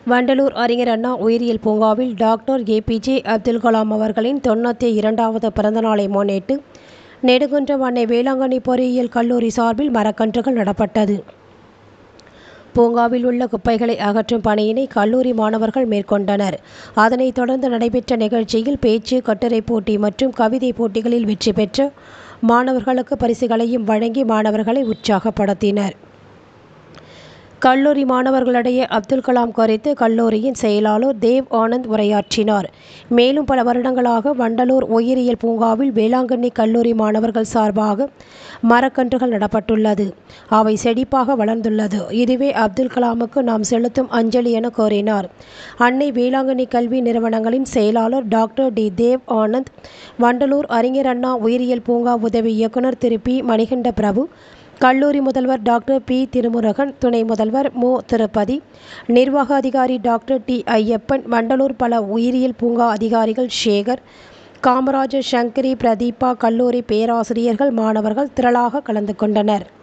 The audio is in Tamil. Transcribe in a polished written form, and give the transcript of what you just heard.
வண்டலூர் அறிஞர் அண்ணா உயிரியல் பூங்காவில் டாக்டர் ஏபிஜே அப்துல் கலாம் அவர்களின் 92வது பிறந்தநாளை முன்னிட்டு நெடுங்குன்றம் அன்னை வேளாங்கண்ணி பொறியியல் கல்லூரி சார்பில் மரக்கன்றுகள் நடப்பட்டது. பூங்காவில் உள்ள குப்பைகளை அகற்றும் பணியினை கல்லூரி மாணவர்கள் மேற்கொண்டனர். அதனைத் தொடர்ந்து நடைபெற்ற நிகழ்ச்சியில் பேச்சு, கட்டுரை போட்டி மற்றும் கவிதை போட்டிகளில் வெற்றி பெற்ற மாணவர்களுக்கு பரிசுகளையும் வழங்கி மாணவர்களை உற்சாகப்படுத்தினர். கல்லூரி மாணவர்களிடையே அப்துல் கலாம் குறித்து கல்லூரியின் செயலாளர் தேவ் ஆனந்த் உரையாற்றினார். மேலும் பல வருடங்களாக வண்டலூர் உயிரியல் பூங்காவில் வேளாங்கண்ணி கல்லூரி மாணவர்கள் சார்பாக மரக்கன்றுகள் நடப்பட்டுள்ளது. அவை செழிப்பாக வளர்ந்துள்ளது. இதுவே அப்துல் கலாமுக்கு நாம் செலுத்தும் அஞ்சலி என கூறினார். அன்னை வேளாங்கண்ணி கல்வி நிறுவனங்களின் செயலாளர் டாக்டர் டி. தேவ் ஆனந்த், வண்டலூர் அறிஞர் அண்ணா உயிரியல் பூங்கா உதவி இயக்குனர் திரு பி. மணிகண்ட பிரபு, கல்லூரி முதல்வர் டாக்டர் பி. திருமுருகன், துணை முதல்வர் மு. திருப்பதி, நிர்வாக அதிகாரி டாக்டர் டி. ஐயப்பன், வண்டலூர் பல உயிரியல் பூங்கா அதிகாரிகள் சேகர், காமராஜர், சங்கரி, பிரதீபா, கல்லூரி பேராசிரியர்கள், மாணவர்கள் திரளாக கலந்து கொண்டனர்.